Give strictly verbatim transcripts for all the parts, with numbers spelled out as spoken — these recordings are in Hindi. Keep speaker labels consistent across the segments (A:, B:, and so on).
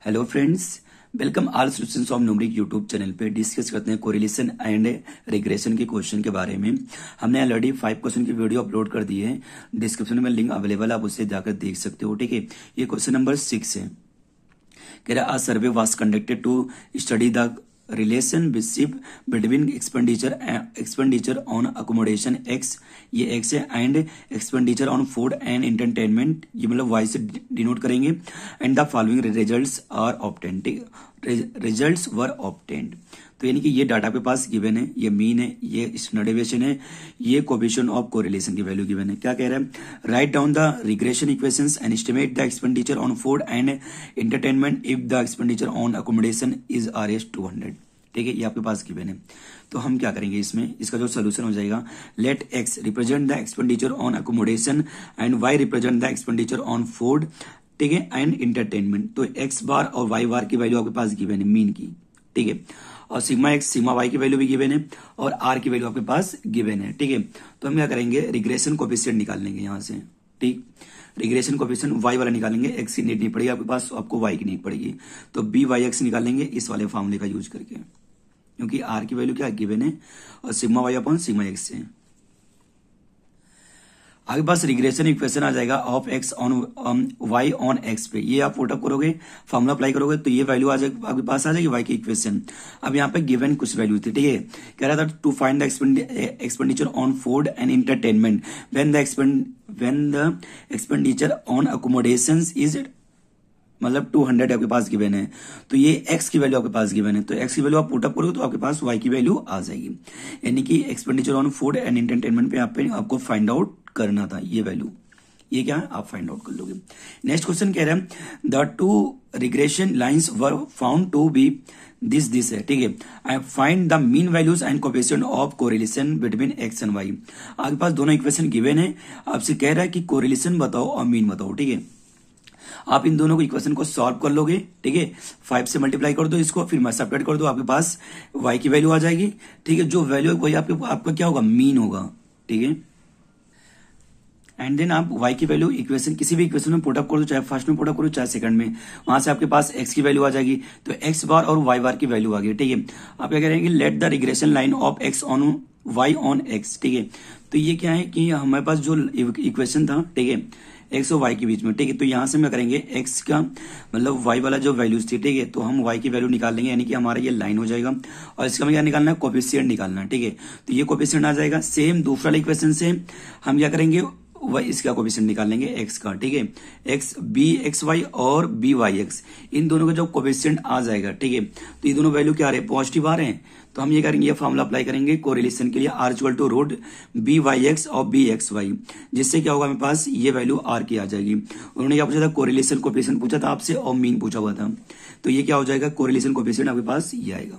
A: Hello friends, welcome all students of numeric YouTube channel पे डिस्कस करते हैं कोरिलेशन एंड रिग्रेशन के क्वेश्चन के बारे में। हमने ऑलरेडी फाइव क्वेश्चन की वीडियो अपलोड कर दी है, डिस्क्रिप्शन में लिंक अवेलेबल, आप उससे जाकर देख सकते हो। ठीक है, ये क्वेश्चन नंबर सिक्स है। कह रहा a survey was conducted to study the relationship between expenditure expenditure on accommodation X, ये एक्स है, and expenditure on food and entertainment, ये मतलब वाई से डिनोट करेंगे। And the following results are obtained, results were obtained. तो यानी कि ये डाटा के पास गिवन है, ये मीन है, ये स्टैंडर्ड डेविएशन है, ये कोएफिशिएंट ऑफ कोरिलेशन की वैल्यू गिवन है। क्या कह रहा है? Write down the regression equations and estimate the expenditure on food and entertainment if the expenditure on accommodation is R S two hundred. ठीक है, ये आपके पास गिवन है। तो हम क्या करेंगे इसमें, इसका जो सोल्यूशन हो जाएगा, let X represent the expenditure on accommodation and Y represent the expenditure on food, ठीक है, एंड एंटरटेनमेंट। तो एक्स बार और वाई बार की वैल्यू आपके पास गिवन है मीन की। ठीक है, और सिग्मा एक्स सिग्मा वाई की वैल्यू भी गिवन है और आर की वैल्यू आपके पास गिवन है। ठीक है, तो हम क्या करेंगे, रिग्रेशन कोएफिशिएंट निकाल लेंगे यहां से। ठीक, रिग्रेशन कोएफिशिएंट वाई वाला निकालेंगे, एक्स की नीड नहीं पड़ेगी आपके पास, आपको वाई की नीड पड़ेगी। तो बी वाई एक्स निकालेंगे इस वाले फॉर्मूले का यूज करके, क्योंकि आर की वैल्यू क्या गिवन है और sigma Y upon sigma X है। आपके पास रिग्रेशन इक्वेशन आ जाएगा of X on Y on X पे, ये आप पुटअप करोगे, फॉर्मूला अप्लाई करोगे तो ये वैल्यू आ जाएगी आपके पास, आ जाएगी वाई की इक्वेशन। अब यहाँ पे गिवन कुछ वैल्यू थी। ठीक है, कह रहा था to find the expenditure on food and entertainment when the expend when the expenditure on accommodation is मतलब टू हंड्रेड आपके पास गिवन है। तो ये x की वैल्यू आपके पास गिवन है, तो x की वैल्यू आप पुटअप करोगे तो आपके पास y की वैल्यू आ जाएगी। यानी कि expenditure on food and entertainment पे, पे आपको फाइंड आउट करना था ये वैल्यू, ये क्या है आप फाइंड आउट कर लोगे। नेक्स्ट क्वेश्चन कह रहे हैं the two regression lines were found to be this this है। ठीक है, I find the mean values and coefficient of correlation between X and Y. आपके पास दोनों इक्वेशन गिवन है, आपसे कह रहा है कि कोरिलेशन बताओ और मीन बताओ। ठीक है, आप इन दोनों को इक्वेशन को सॉल्व कर लोगे। ठीक है, फाइव से मल्टीप्लाई कर दो इसको, फिर सब्ट्रैक्ट कर दो, आपके पास y की वैल्यू आ जाएगी। ठीक है, जो वैल्यू है वही आपके आपका क्या होगा, मीन होगा। ठीक है, एंड देन आप y की वैल्यू इक्वेशन किसी भी इक्वेशन में पुटअप कर दो, चाहे फर्स्ट में पुटअप करो चाहे सेकंड में, वहां से आपके पास x की वैल्यू आ जाएगी। तो x बार और y बार की वैल्यू आ गई। ठीक है, आप क्या करेंगे, let the regression line of x on y on x। ठीक है, तो ये क्या है कि हमारे पास जो इक्वेशन था, ठीक है, एक्स और वाई के बीच में। ठीक है, तो यहां से हम करेंगे एक्स का मतलब वाई वाला जो वैल्यूज थी, ठीक है, तो हम वाई की वैल्यू निकाल लेंगे, यानी कि हमारा ये लाइन हो जाएगा। और इसका हमें क्या निकालना है, कोएफिशिएंट निकालना है। ठीक है, तो ये कोएफिशिएंट आ जाएगा। सेम दूसरा इक्वेशन से हम क्या करेंगे, वही इसका कोएफिशिएंट निकाल लेंगे एक्स का। ठीक है, एक्स बी एक्स वाई और बी वाई एक्स, इन दोनों का जो कोएफिशिएंट आ जाएगा। ठीक है, तो ये दोनों वैल्यू क्या आ रहे हैं, पॉजिटिव आ रहे हैं। तो हम ये करेंगे, ये फॉर्मूला अप्लाई करेंगे कोरिलेशन के लिए, R equal to root B Y X और बी एक्स वाई, जिससे क्या होगा, मेरे पास ये वैल्यू आर की आ जाएगी। उन्होंने क्या पूछा था, कोरिलेशन कोएफिशिएंट पूछा था आपसे और मीन पूछा हुआ था, तो ये क्या हो जाएगा, कोरिलेशन कोएफिशिएंट आपके पास ये आएगा।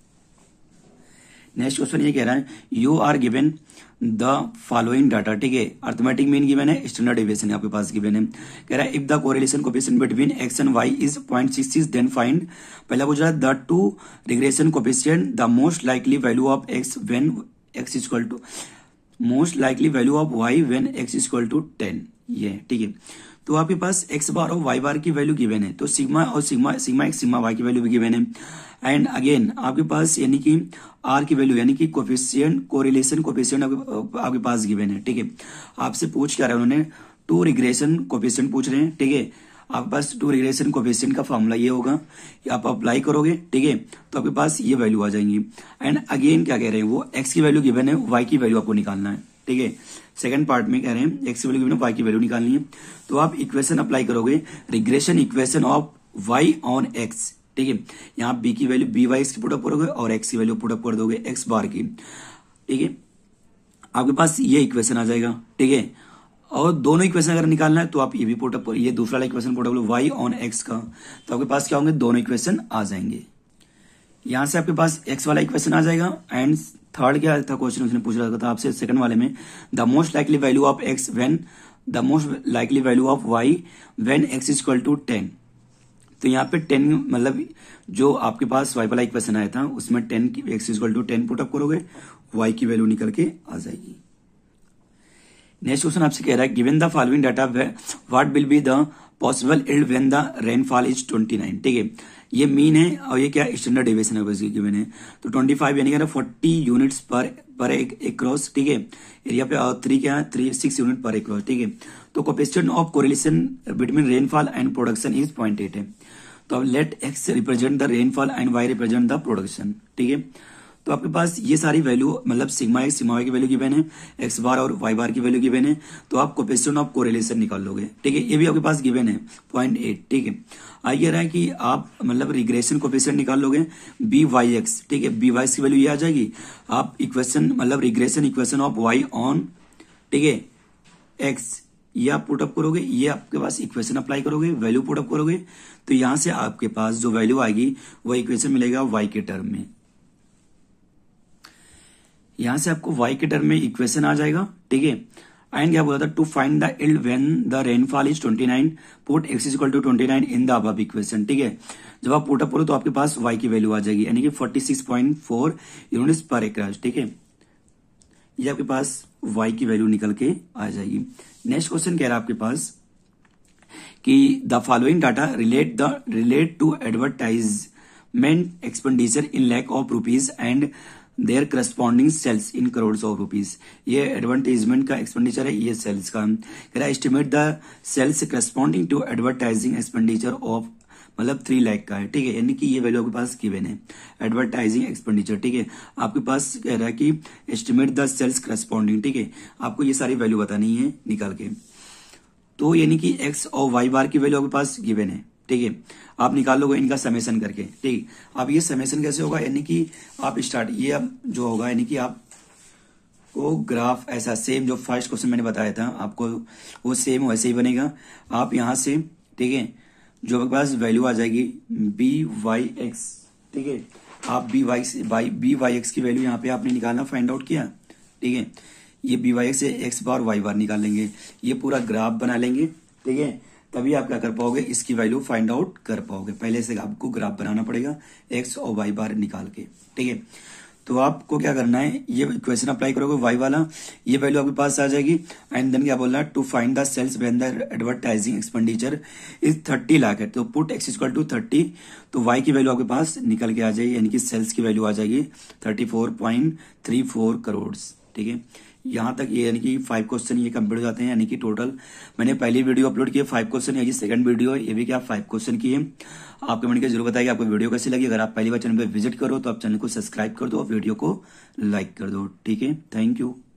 A: नेक्स्ट क्वेश्चन ये कह रहा है you are given the following data. ठीक है, अर्थमेटिक मीन गिवन है, स्टैंडर्ड डेविएशन आपके पास गिवन है। कह रहा है if the correlation coefficient between X and Y is point six six then find, पहला पूछ रहा है the two regression coefficient the most likely value of X when X is equal to most likely value of Y when X is equal to ten. ये ठीक है, तो आपके पास एक्स बार और वाई बार की वैल्यू गिवन है, तो सिग्मा और sigma sigma X sigma Y की वैल्यू भी गिवन है। एंड अगेन आपके पास यानी कि आर की वैल्यू, यानी कि कोएफिशिएंट कोरिलेशन कोएफिशिएंट आपके, आपके पास गिवन है। ठीक है, आपसे पूछ क्या रहे हैं उन्होंने, टू रिग्रेशन कोएफिशिएंट पूछ रहे हैं। ठीक है, आपके पास टू रिग्रेशन कोएफिशिएंट का फॉर्मूला ये होगा, आप अप्लाई करोगे। ठीक है, तो आपके पास ये वैल्यू आ जाएंगी। एंड अगेन क्या कह रहे हैं, वो एक्स की वैल्यू गिवन है, वाई की वैल्यू आपको निकालना है। ठीक है, सेकंड पार्ट में कह रहे हैं एक्स की वैल्यू गिवन है, वाई की वैल्यू निकालनी है। तो आप इक्वेशन अप्लाई करोगे, regression equation of Y on X. ठीक है, यहाँ बी की वैल्यू बी वाई की पुटअप करोगे और एक्स की वैल्यू पुटअप कर दोगे एक्स बार की। ठीक है, आपके पास ये इक्वेशन आ जाएगा। ठीक है, और दोनों इक्वेशन अगर निकालना है तो आप ये भी पुटअप करो, ये दूसरा इक्वेशन पुटअप करो वाई ऑन एक्स का, तो आपके पास क्या होंगे, दोनों इक्वेशन आ जाएंगे। यहां से आपके पास एक्स वाला इक्वेशन आ जाएगा। एंड थर्ड क्या था क्वेश्चन उसने पूछ रहा था आपसे सेकंड वाले में, the most likely value of X when the most likely value of Y when X is equal to ten. तो यहाँ पे टेन मतलब जो आपके पास वाई वाला इक्वेशन आया था उसमें टेन की X equal to ten put up करोगे, वाई की वैल्यू निकल के आ जाएगी। नेक्स्ट क्वेश्चन आपसे कह रहा है given the following data what will be the possible yield when the rainfall is twenty nine. ठीक है, ये मीन है और ये क्या स्टैंडर्ड डेविएशन है वैसे गिवन है। तो पच्चीस यानी कि फोर्टी यूनिट्स पर पर एक क्रॉस। ठीक है, एरिया पे और थ्री क्या है three six unit per cross. ठीक है, तो coefficient of correlation between rainfall and production is point eight है। तो अब let X represent the rainfall and Y represent the production. ठीक है, तो आपके पास ये सारी वैल्यू मतलब सिग्मा एक्स सिग्मा वाई की वैल्यू गिवन है, एक्स बार और वाई बार की वैल्यू गिवन है। तो आप कोएफिशिएंट ऑफ कोरिलेशन निकाल लोगे। ठीक है, ये भी आपके पास गिवन है पॉइंट एट। ठीक है, आइए रहा है कि आप मतलब रिग्रेशन कोएफिशिएंट निकाल लोगे बी वाई एक्स। ठीक है, बी वाई की वैल्यू ये आ जाएगी। आप इक्वेशन मतलब regression equation of Y on ठीक है एक्स ये आप पुटअप करोगे, ये आपके पास इक्वेशन अप्लाई करोगे, वैल्यू पुटअप करोगे, तो यहां से आपके पास जो वैल्यू आएगी वो इक्वेशन मिलेगा वाई के टर्म में। यहां से आपको y के टर्म में इक्वेशन आ जाएगा। ठीक है, एंड क्या बोला था to find the yield when the rainfall is twenty nine put x is equal to twenty nine in the above equation. ठीक है, जब आप पुट अप करो तो आपके पास y की वैल्यू आ जाएगी यानी कि forty six point four units per एकड़। ठीक है, ये आपके पास y की वैल्यू निकल के आ जाएगी। नेक्स्ट क्वेश्चन कह रहा है आपके पास कि the following data relate the relate to advertisement expenditure in lakh of rupees and their corresponding sales in crore of rupees. ये एडवर्टाइजमेंट का एक्सपेंडिचर है, ये सेल्स का कह रहा है। Estimate the sales corresponding to advertising expenditure of मतलब थ्री लाख का है। ठीक है, यानी कि ये वैल्यू आपके पास गिवन है एडवर्टाइजिंग एक्सपेंडिचर। ठीक है, आपके पास कह रहा है कि एस्टिमेट द सेल्स करस्पॉन्डिंग। ठीक है, आपको ये सारी वैल्यू बतानी है निकाल के। तो यानी कि एक्स और वाई बार की वैल्यू आपके पास गिवन है। ठीक है, आप निकाल लोगे इनका समेशन करके। ठीक, अब ये समेशन कैसे होगा यानी कि आप स्टार्ट ये अब जो होगा यानी कि आप को ग्राफ ऐसा सेम जो फर्स्ट क्वेश्चन मैंने बताया था आपको वो सेम वैसे ही बनेगा। आप यहां से ठीक है जो आपके पास वैल्यू आ जाएगी बी वाई एक्स। ठीक है, आप B Y by B Y X की वैल्यू यहाँ पे आपने निकालना फाइंड आउट किया। ठीक है, ये बी वाई एक्स से एक्स बार वाई बार निकाल लेंगे, ये पूरा ग्राफ बना लेंगे। ठीक है, तभी आप क्या कर पाओगे इसकी वैल्यू फाइंड आउट कर पाओगे। पहले से आपको ग्राफ बनाना पड़ेगा एक्स और वाई बार निकाल के। ठीक है, तो आपको क्या करना है ये इक्वेशन अप्लाई करोगे वाई वाला, ये वैल्यू आपके पास आ जाएगी। एंड देन क्या बोल रहा है to find the sales when the advertising expenditure is thirty lakh है। तो put X equal to thirty, तो वाई की वैल्यू आपके पास निकल के आ जाएगी यानी कि सेल्स की वैल्यू आ जाएगी thirty four point three four crore. ठीक है, यहां तक ये यानी कि फाइव क्वेश्चन ये कंप्लीट हो जाते हैं। यानी कि टोटल मैंने पहली वीडियो अपलोड की है फाइव क्वेश्चन, ये सेकंड वीडियो है ये भी क्या फाइव क्वेश्चन की है। आप कमेंट करके जरूर बताइए आपको वीडियो कैसी लगी। अगर आप पहली बार चैनल पे विजिट करो तो आप चैनल को सब्सक्राइब कर दो और वीडियो को लाइक कर दो। ठीक है, थैंक यू।